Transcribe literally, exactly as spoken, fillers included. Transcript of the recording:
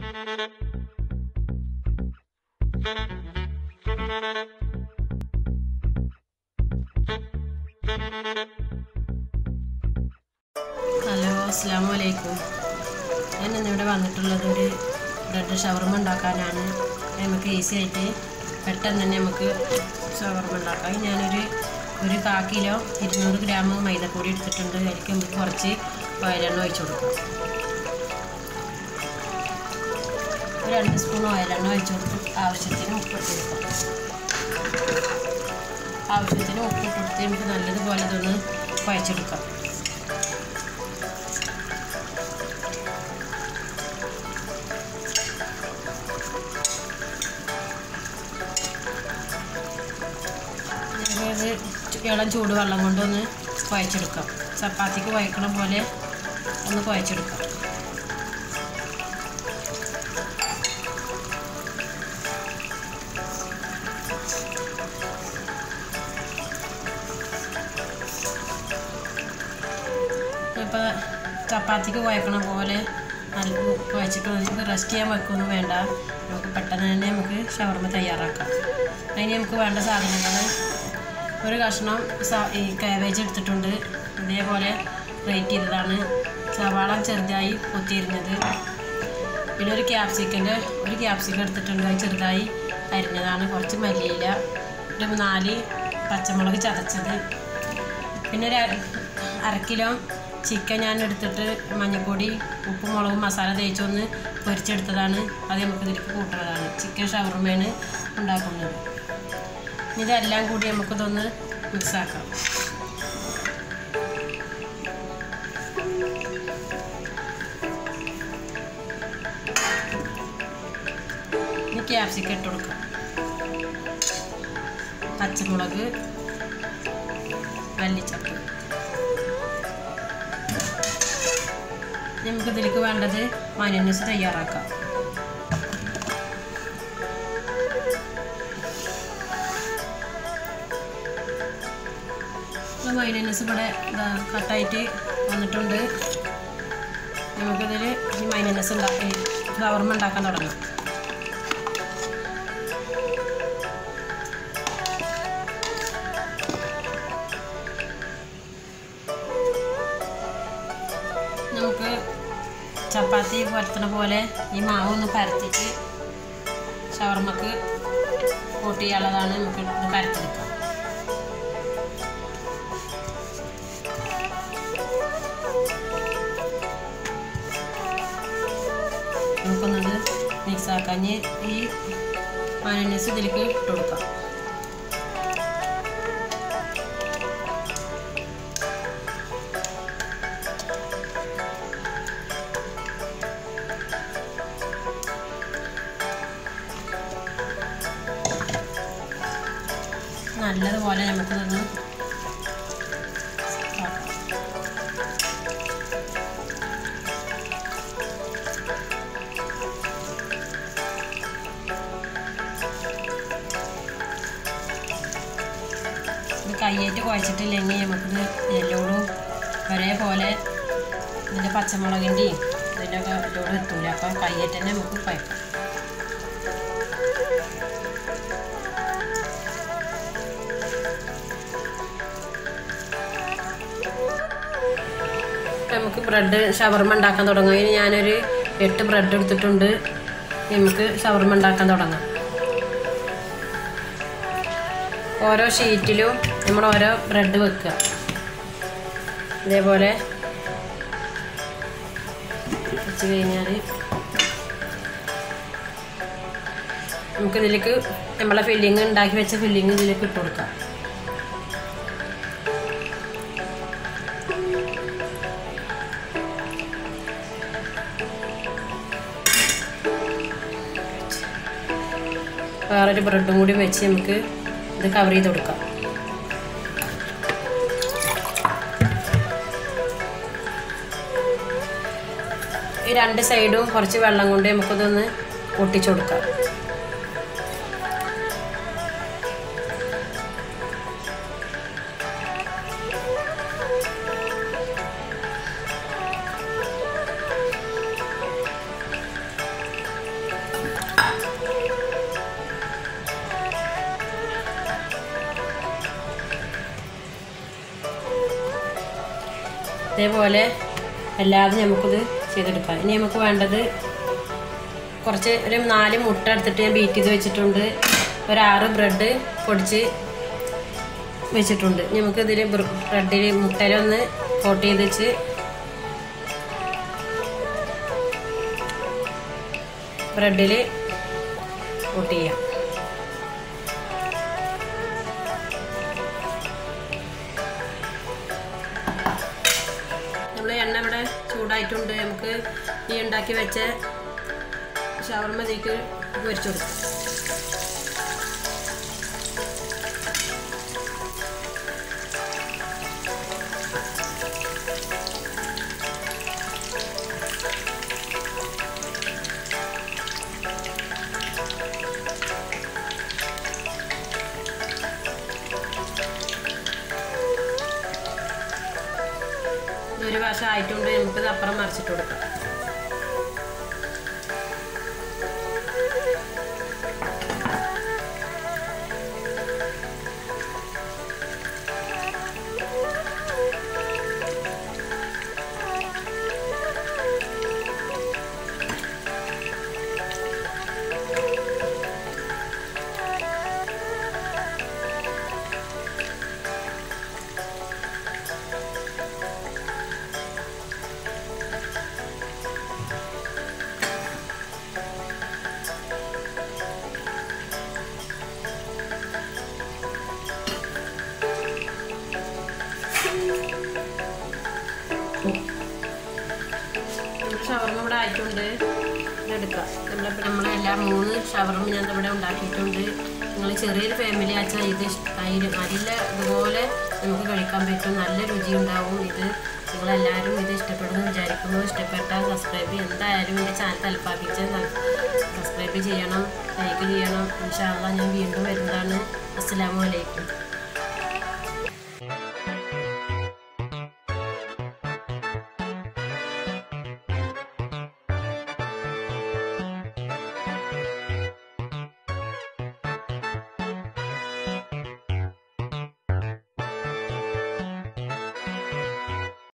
Hello, അസ്സലാമു അലൈക്കും. ഞാൻ ഇന്നിവിടെ വന്നിട്ടുള്ളത് ഒരു ബ്രെഡ് ഷവർമ ഉണ്ടാക്കാനാണ്. നമുക്ക് ഈസി ആയിട്ട് പെട്ടെന്ന് തന്നെ നമുക്ക് ഷവർമ ഉണ്ടാക്കാം. ഞാനൊരു ഒരു കാ കിലോ ഇരുന്നൂറ് ഗ്രാം മൈദപ്പൊടി എടുത്തിട്ടുണ്ട്. അതിലേക്ക് നമുക്ക് കുറച്ച് ഓയിലെണ്ണ ഒഴിച്ച് കൊടുക്കാം. ഒരു രണ്ട് സ്പൂൺ ഓയിലെണ്ണ ഒഴിച്ച് കൊടുത്ത് ആവശ്യത്തിന് ഉപ്പിട്ട് കൊടുക്കാം. ആവശ്യത്തിന് ഉപ്പിട്ട് കൊടുത്ത് നമുക്ക് നല്ലതുപോലെ ഇതൊന്ന് കുഴച്ചെടുക്കാം. അത് ഇളം ചൂട് വെള്ളം കൊണ്ടൊന്ന് കുഴച്ചെടുക്കാം. ചപ്പാത്തിക്ക് കുഴക്കണ പോലെ ഒന്ന് കുഴച്ചെടുക്കാം. ഇപ്പോൾ ചപ്പാത്തിക്ക് കുഴക്കണ പോലെ നല്ല കുഴച്ചിട്ട് നമുക്ക് റെസ്റ്റ് ചെയ്യാൻ വെക്കൊന്നും വേണ്ട. നമുക്ക് പെട്ടെന്ന് തന്നെ നമുക്ക് ഷവർമ തയ്യാറാക്കാം. അതിന് നമുക്ക് വേണ്ട സാധനങ്ങൾ: ഒരു കഷ്ണം ഈ കാബേജ് എടുത്തിട്ടുണ്ട്, ഇതേപോലെ ഗ്രേറ്റ് ചെയ്തതാണ്. സവാള ചെറുതായി കൊത്തിയരിഞ്ഞത്. പിന്നെ ഒരു ക്യാപ്സിക്കൻ്റെ ഒരു ക്യാപ്സിക്കം എടുത്തിട്ടുണ്ട്, അത് ചെറുതായി അരിഞ്ഞതാണ്. കുറച്ച് മല്ലിയില, ഒരു നാല് പച്ചമുളക് ചതച്ചത്. പിന്നെ ഒരു അര കിലോ ചിക്കൻ ഞാൻ എടുത്തിട്ട് മഞ്ഞൾപ്പൊടി ഉപ്പും മുളകും മസാല തേച്ചൊന്ന് പൊരിച്ചെടുത്തതാണ്. അത് നമുക്ക് ഇതിലേക്ക് കൂട്ടുന്നതാണ്. ചിക്കൻ ഷവർമയാണ് ഉണ്ടാക്കുന്നത്. ഇതെല്ലാം കൂടി നമുക്കിതൊന്ന് മിക്സാക്കാം. ഇനി ക്യാപ്സിക്കം ഇട്ട് കൊടുക്കാം. പച്ചമുളക്, മല്ലിച്ചപ്പ്. നമുക്കിതിലേക്ക് വേണ്ടത് മയോണൈസ് തയ്യാറാക്കാം. മയോണൈസ് ഇവിടെ കട്ടായിട്ട് വന്നിട്ടുണ്ട്. നമുക്കിതിൽ ഈ മയോണൈസ് ഉണ്ടാക്കി ഷവർമ ഉണ്ടാക്കാൻ തുടങ്ങാം. നമുക്ക് ചപ്പാത്തി പരത്തണ പോലെ ഈ മാവ് ഒന്ന് പരത്തിയിട്ട് ഷവർമക്ക് കൂട്ടി ചെയ്യാനുള്ളതാണ്. നമുക്ക് ഇത് പരത്തെടുക്കാം. നമുക്കൊന്നത് മിക്സാക്കാൻ ഈ മയോണൈസ് ഇതിലേക്ക് ഇട്ട് കൊടുക്കാം. നല്ലതുപോലെ നമുക്കിതൊന്ന് കയ്യേറ്റ് കുഴച്ചിട്ടില്ലെങ്കിൽ നമുക്കിത് എല്ലോടും ഒരേപോലെ ഇതിൻ്റെ പച്ചമുളകിൻ്റെയും ഇതിൻ്റെ ഒക്കെ എല്ലോടും എത്തൂല. അപ്പം കയ്യേറ്റ് തന്നെ നമുക്ക് കുഴക്കാം. നമുക്ക് ബ്രെഡ് ഷവർമ ഉണ്ടാക്കാൻ തുടങ്ങാം. അതിന് ഞാനൊരു എട്ട് ബ്രെഡ് എടുത്തിട്ടുണ്ട്. നമുക്ക് ഷവർമ ഉണ്ടാക്കാൻ തുടങ്ങാം. ഓരോ ഷീറ്റിലും നമ്മൾ ഓരോ ബ്രെഡ് വെക്കുക. ഇതേപോലെ വെച്ച് കഴിഞ്ഞാൽ നമുക്കിതിലേക്ക് നമ്മളെ ഫില്ലിങ് ഉണ്ടാക്കി വെച്ച ഫില്ലിങ് ഇതിലേക്ക് ഇട്ട് കൊടുക്കാം. വേറൊരു ബ്രെഡും കൂടി വെച്ച് നമുക്ക് ഇത് കവർ ചെയ്ത് കൊടുക്കാം. ഈ രണ്ട് സൈഡും കുറച്ച് വെള്ളം കൊണ്ട് നമുക്കിതൊന്ന് ഒട്ടിച്ചു കൊടുക്കാം. ഇതേപോലെ എല്ലാതും നമുക്കിത് ചെയ്തെടുക്കാം. ഇനി നമുക്ക് വേണ്ടത് കുറച്ച് ഒരു നാല് മുട്ട എടുത്തിട്ട് ഞാൻ ബീറ്റ് ചെയ്ത് വെച്ചിട്ടുണ്ട്. ഒരാറ് ബ്രെഡ് പൊടിച്ച് വെച്ചിട്ടുണ്ട്. നമുക്കിതിൽ ബ്രെഡിൽ മുട്ടയിലൊന്ന് കോട്ട് ചെയ്ത് വെച്ച് ബ്രെഡിൽ കോട്ട് ചെയ്യാം. നമ്മൾ എണ്ണ ഇവിടെ ചൂടായിട്ടുണ്ട്. നമുക്ക് ഈ ഉണ്ടാക്കി വെച്ച ഷവർമ്മ ഇതിലേക്ക് പൊരിച്ചു കൊടുക്കാം. ഒരു വശം ആയിട്ടുണ്ട്. നമുക്കിത് അപ്പുറം മറിച്ചിട്ട് കൊടുക്കാം. ഷവർമ്മ ഇവിടെ ആയിട്ടുണ്ട്. ഇതെടുക്കാം. നമ്മളിപ്പോൾ നമ്മളെല്ലാം മൂന്ന് ഷവർമ്മ ഞാൻ ഇവിടെ ഉണ്ടാക്കിയിട്ടുണ്ട്. നിങ്ങൾ ചെറിയൊരു ഫാമിലി ആച്ചാൽ ഇത് ഇഷ്ടമായി നല്ല ഇതുപോലെ നമുക്ക് കഴിക്കാൻ പറ്റും. നല്ല രുചി ഉണ്ടാവും. ഇത് നിങ്ങളെല്ലാവരും ഇത് ഇഷ്ടപ്പെടുന്നു വിചാരിക്കുന്നു. ഇഷ്ടപ്പെട്ടാൽ സബ്സ്ക്രൈബ് എന്തായാലും എൻ്റെ ചാനൽ തലപ്പാക്കിച്ച് സബ്സ്ക്രൈബ് ചെയ്യണം, ലൈക്ക് ചെയ്യണം. ഇൻഷാ അല്ലാഹ് ഞാൻ വീണ്ടും വരുന്നതാണ്. അസ്സലാമു അലൈക്കും.